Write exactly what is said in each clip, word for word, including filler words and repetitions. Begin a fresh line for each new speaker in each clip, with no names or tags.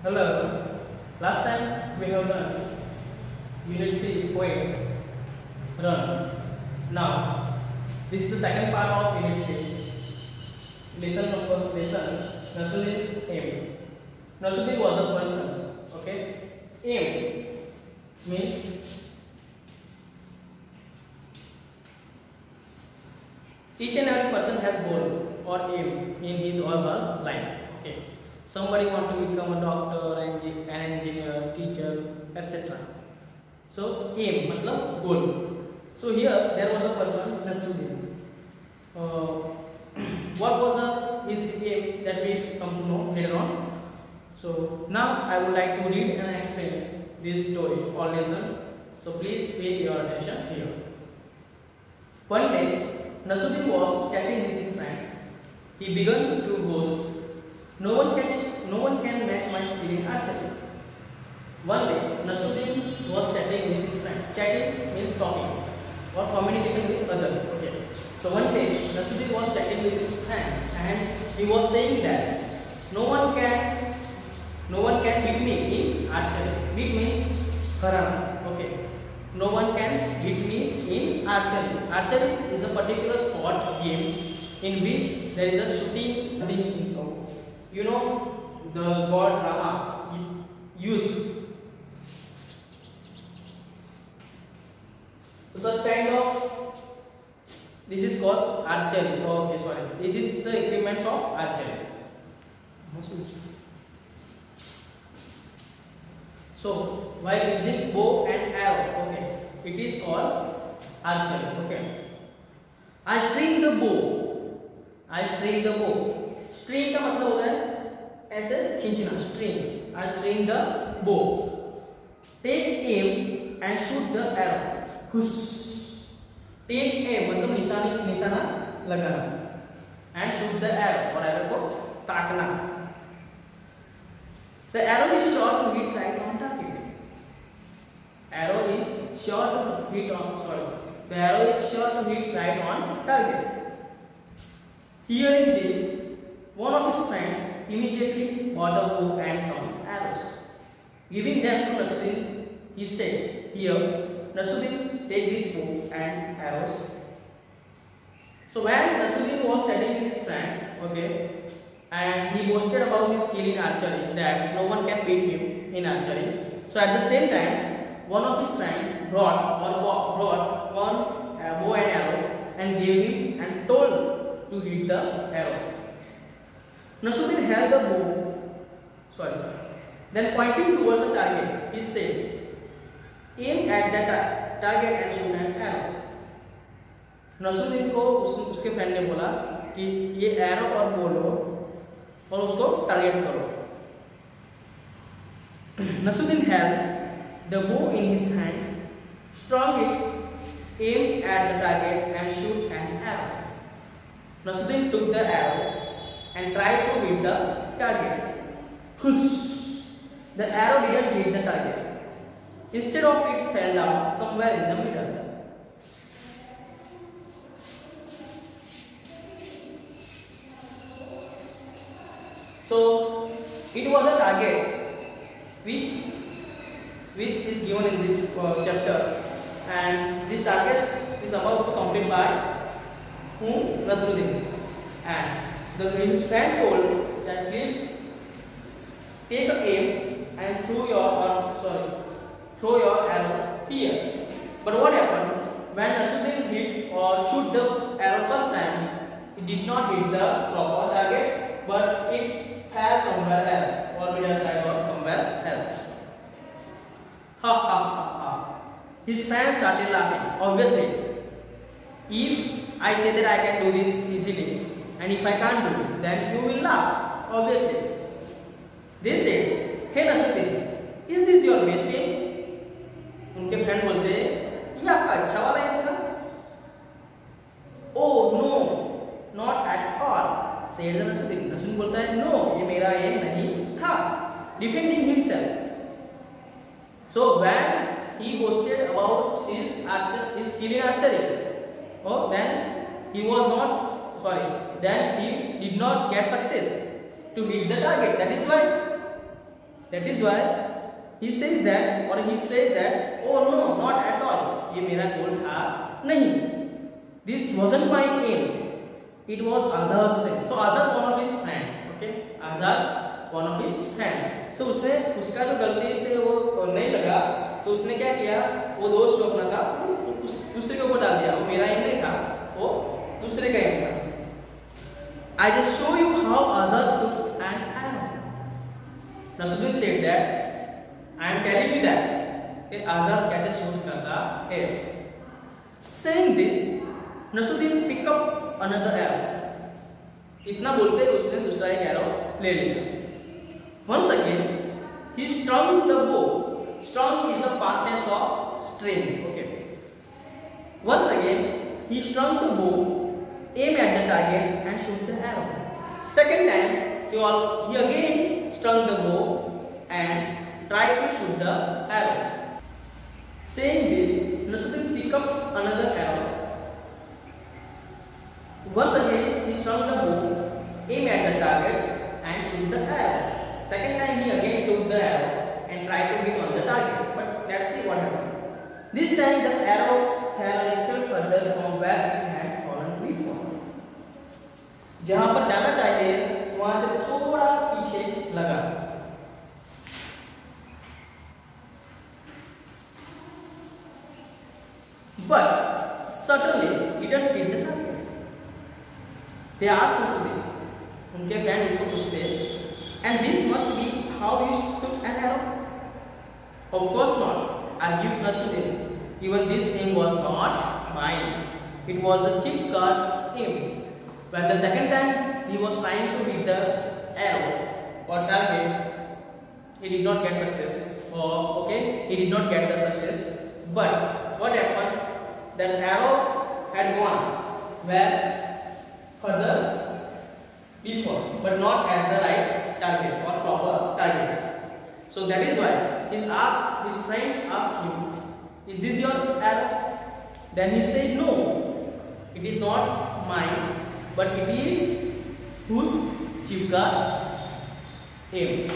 Hello. Last time we have done Unit three poem Run. Now this is the second part of Unit three. Lesson number lesson Nasruddin's aim. Nasruddin was a person. Okay. Aim means each and every person has goal or aim in his or her life. Okay. Somebody want to become a doctor, an engineer, teacher, et cetera. So aim matlab goal. So here there was a person Nasruddin. Uh, what was a, his aim that we come to know later on. So now I would like to read and explain this story or lesson. So please pay your attention here. One day Nasruddin was chatting with his friend. He began to boast, No one can, no one can match my skill in archery. One day, Nasruddin was chatting with his friend. Chatting means talking or communication with others. Okay. So one day, Nasruddin was chatting with his friend, and he was saying that no one can, no one can beat me in archery. Beat means karan. Okay. No one can beat me in archery. Archery is a particular sport game in which there is a shooting thing. You know, the god Rama used so such kind of, this is called archery. Oh, okay, sorry. This is the equipment of archery. So while using bow and arrow, okay, it is called archery. Okay. I string the bow. I string the bow. String का मतलब होता है ऐसे खींचना. String. I string the bow. Take aim and shoot the arrow. हुस. Take aim मतलब निशानी निशाना लगाना. And shoot the arrow और arrow को ताकना. The arrow is sure to hit right on target. Arrow is sure to hit on sorry. The arrow is sure to hit right on target. Hearing this, one of his friends immediately bought a bow and some arrows. Giving them to Nasruddin, he said, Here, Nasruddin, take this bow and arrows. So when Nasruddin was chatting with his friends, okay, and he boasted about his skill in archery, that no one can beat him in archery. So at the same time, one of his friends brought or brought one bow and arrow and gave him and told to hit the arrow. Nasruddin held the bow, sorry, then pointing towards the target, he said, Aim at the tar target and shoot an arrow. Nasruddin को उस, उसके friend ने बोला कि ये arrow और बो लो और उसको टारगेट करो. Nasruddin held the bow in his hands, strung it, aimed at the target and shoot an arrow. Nasruddin took the arrow and tried to hit the target. Whoosh! The arrow didn't hit the target. Instead of it fell down somewhere in the middle. So it was a target which which is given in this uh, chapter, and this target is about to complete by whom? Nasruddin. And the his friend told that please take a aim and throw your or sorry throw your arrow here. But what happened when Nasruddin hit or shoot the arrow first time? It did not hit the proper target, but it fell somewhere else or middle side or somewhere else. Ha ha ha ha! His friend started laughing. Obviously, if I say that I can do this easily, and if I can't do it, then you will laugh, obviously. They said, Hey Nasruddin, is this your best game? उनके friend बोलते ये आपका अच्छा वाला M था. Oh no, not at all, said Nasruddin. Nasruddin बोलता है No, ये मेरा एम नहीं था. Defending himself. So when he boasted about his archer, his skill in archery, oh then he was not sorry. Then he did not get success to hit the target. That is why That is why he says that, or he said that, oh no, not at all. ये मेरा goal था नहीं. This wasn't my aim. It was Azhar's aim. So Azhar's one of his friend. Okay, Azhar one of his friend. So उसने उसका जो गलती से वो नहीं लगा, तो उसने क्या किया, वो दोस्त जो अपना था उस दूसरे के ऊपर डाल दिया. वो मेरा एम नहीं था, वो दूसरे का एम था. I just show you how Azhar shoots an arrow. Nasruddin said that I am telling you that कि Azhar कैसे शूट करता है. Saying this, Nasruddin pick up another arrow. इतना बोलते उसने दूसरा एक arrow ले लिया. Once again, he strung the bow. Strung is the past tense of string. Okay. Once again, he strung the bow, aim at the target and shoot the arrow. Second time, he, all, he again strung the bow and tried to shoot the arrow. Saying this, Nasruddin picked up another arrow. Once again, he strung the bow, aim at the target and shoot the arrow. Second time, he again took the arrow and tried to hit on the target. But let's see what happened. This time, the arrow fell a little further from where it had fallen before. जहां पर जाना चाहिए वहां से थोड़ा पीछे लगा. But certainly it didn't hit the target. They asked Nasruddin, उनके फ्रेंड उनको पूछते, and this must be how you shoot an arrow? Of course not, argued Nasruddin. Even this aim was not mine. It was the chief guard's aim. When the second time he was trying to hit the arrow or target, he did not get success. Oh, okay, he did not get the success. But what happened? That arrow had gone where further before, but not at the right target or proper target. So that is why he asked his friends asked him, "Is this your arrow?" Then he said, "No, it is not mine, but it is whose? Chief guard's aim."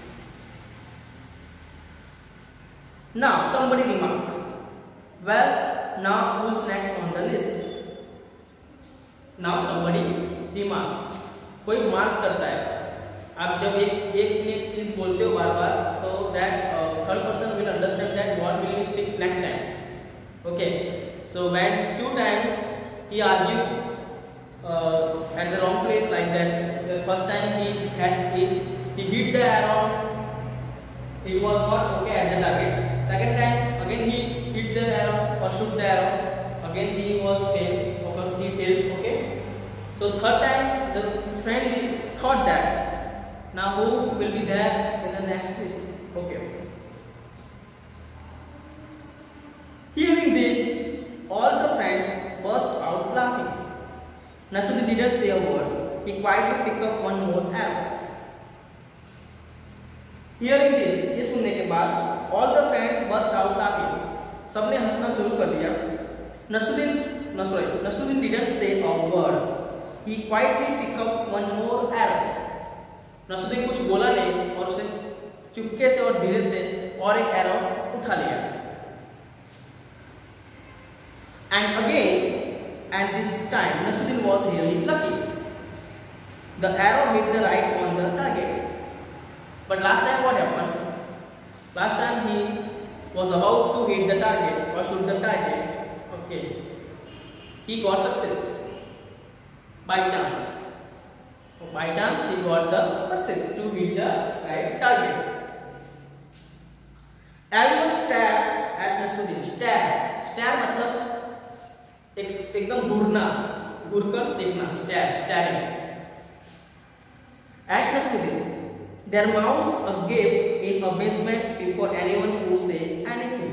Now somebody remarked, "Well, now who's next on the list?" Now somebody remarked. कोई mark करता है. आप जब एक एक ने चीज बोलते हो बार बार, तो that third person will understand that what will you speak next time. Okay, so when two times he argued uh, at the wrong place like that. The first time he had he, he hit the arrow, it was not okay at the target. Second time again he hit the arrow or shoot the arrow, again he was failed. Okay, he failed. Okay. So third time the his friend thought that now who will be there in the next list. Okay. Hearing this, all the friends burst out laughing. Nasruddin didn't say a word. He quietly picked up one more arrow. Hearing this, ये सुनने के बाद, all the friends burst out laughing. सबने हंसना शुरू कर दिया. Nasruddin, no sorry, Nasruddin didn't say a word. He quietly picked up one more arrow. Nasruddin कुछ बोला नहीं और उसने चुपके से और धीरे से और एक arrow उठा लिया. And again, and this time, Nasruddin was really lucky. The arrow hit the right on the target. But last time what happened? Last time he was about to hit the target or shoot the target. Okay. He got success. By chance. So by chance he got the success to hit the right target. Everyone stared at Nasruddin. Stare. Stare मतलब एकदम घूरना, घूरकर देखना, stare, staring. At Nasruddin, their mouths agape in amazement before anyone could say anything.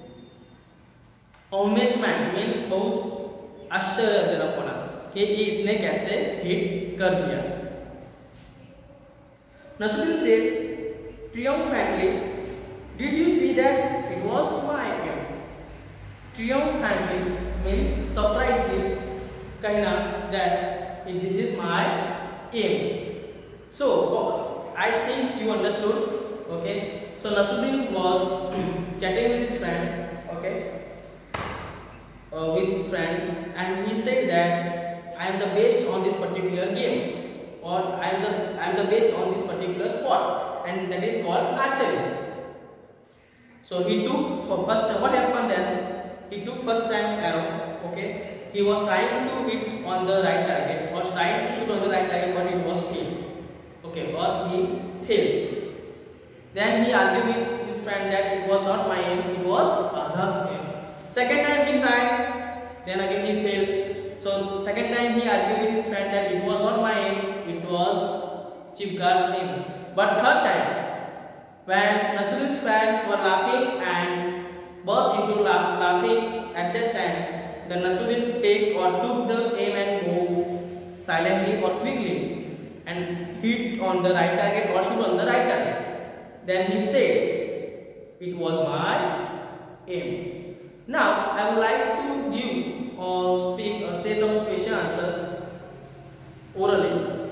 Amazement means बहुत आश्चर्यजनक होना कि इसने कैसे हिट कर दिया. Nasruddin said triumphantly, "Did you see that? It was my aim." Triumphantly means surprisingly कहना that this is my aim. So I think you understood. Okay, so Nasruddin was chatting with his friend, okay, uh, with his friend, and he said that I am the best on this particular game, or I am the I am the best on this particular sport, and that is called archery. So he took for first. What happened then? He took first time arrow. Okay, he was trying to hit on the right target, was trying to shoot on the right target, but it was failed. Okay, or he failed. Then he argued with his friend that it was not my aim, it was Azhar's aim. Second time he tried, then again he failed. So second time he argued with his friend that it was not my aim, it was Chief Guard's aim. But third time, when Nasruddin's friends were laughing and burst into la laughing at that time, the Nasruddin take or took the aim and go silently or quickly and hit on the right target or shoot on the right target. Then he said, it was my aim. Now I would like to give or speak or say some question answer orally.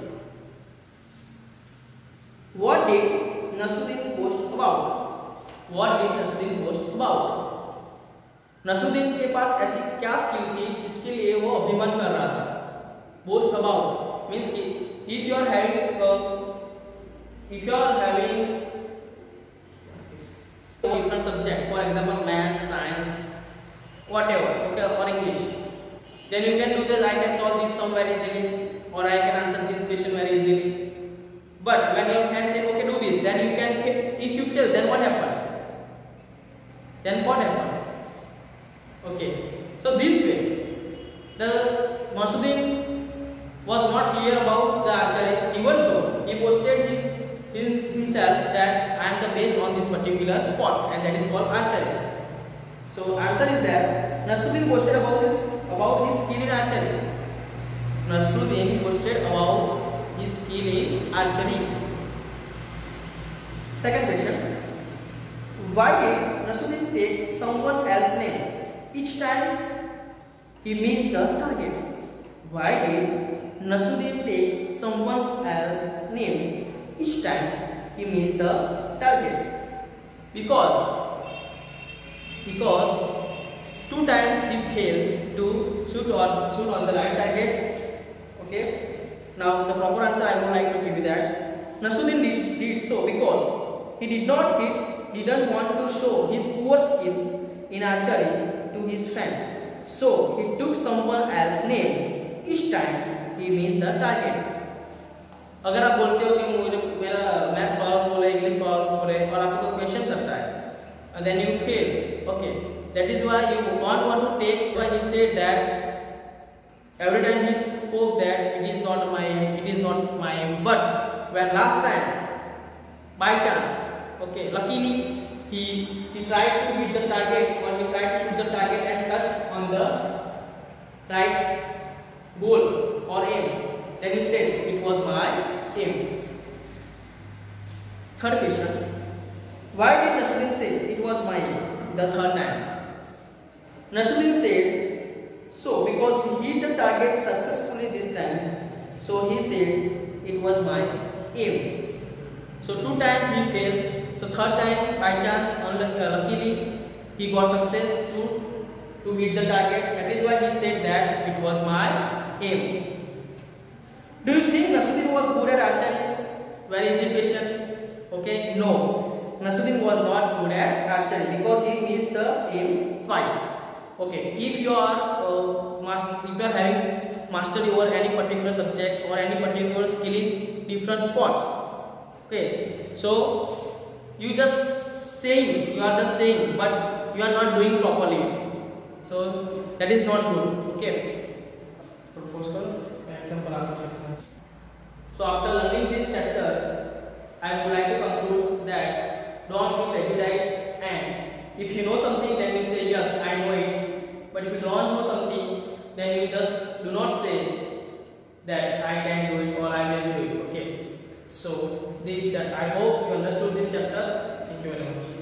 What did Nasruddin boast about? What did Nasruddin boast about? Nasruddin के पास ऐसी क्या skill थी जिसके लिए वो अभिमान कर रहा था? बोस्ट अबाउट मीन्स कि if you are having uh, if you are having different subject, for example math, science, whatever, okay, or English, then you can do this. I can solve this sum very easily, or I can answer this question very easily. But when your friend say okay do this, then you can fail. If you fail, then what happened? Then what happened? Okay, so this way the Nasruddin was not clear about the archery, even though he boasted his, his himself that I am the best on this particular sport, and that is called archery. So answer is that Nasruddin boasted about his about his skill in archery. Nasruddin boasted about his skill in archery. Second question: why did Nasruddin take someone else's name each time he missed the target? Why did Nasruddin take someone else's name each time he missed the target? Because because two times he failed to shoot or shoot on the right target. Okay. Now the proper answer I would like to give you that Nasruddin did, did so because he did not hit, didn't want to show his poor skill in archery to his friends, so he took someone else's name each time he missed the target. अगर आप बोलते हो कि मुझे मेरा maths powerful है, English powerful है, और आपको कोई क्वेश्चन करता है, and then you fail, okay, that is why you don't want to take. Why he said that every time he spoke that it is not my aim, it is not my aim, but when last time by chance, okay, luckily he he tried to hit the target, or he tried to shoot the target and touch on the right goal or aim, then he said it was my aim. Third question: why did Nasruddin say it was my aim the third time? Nasruddin said so because he hit the target successfully this time, so he said it was my aim. So two times he failed. So third time by chance, luckily he got success to to hit the target. That is why he said that it was my aim. Do you think Nasruddin was good at archery? Very easy question. Okay, no. Nasruddin was not good at archery because he missed the aim twice. Okay, if you are uh, master, if you are having mastery over any particular subject or any particular skill in different sports, okay, so you just saying, you are just saying, but you are not doing properly. So that is not good. Okay. Proposal example applications. So after learning this chapter, I would like to conclude that don't be prejudiced, and if you know something, then you say yes, I know it. But if you don't know something, then you just do not say that I can do it or I will do it. Okay. So this, I hope you understood this chapter. Thank you very much.